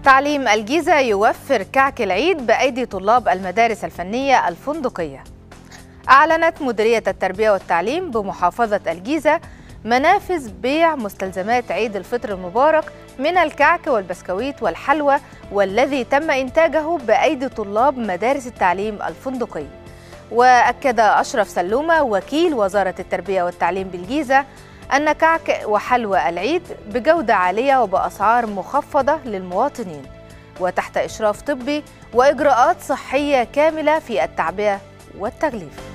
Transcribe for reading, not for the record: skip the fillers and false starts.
تعليم الجيزة يوفر كعك العيد بأيدي طلاب المدارس الفنية الفندقية. أعلنت مديرية التربية والتعليم بمحافظة الجيزة منافذ بيع مستلزمات عيد الفطر المبارك من الكعك والبسكويت والحلوى، والذي تم إنتاجه بأيدي طلاب مدارس التعليم الفندقي. وأكد أشرف سلومة وكيل وزارة التربية والتعليم بالجيزة أن كعك وحلوى العيد بجودة عالية وبأسعار مخفضة للمواطنين، وتحت إشراف طبي وإجراءات صحية كاملة في التعبئة والتغليف.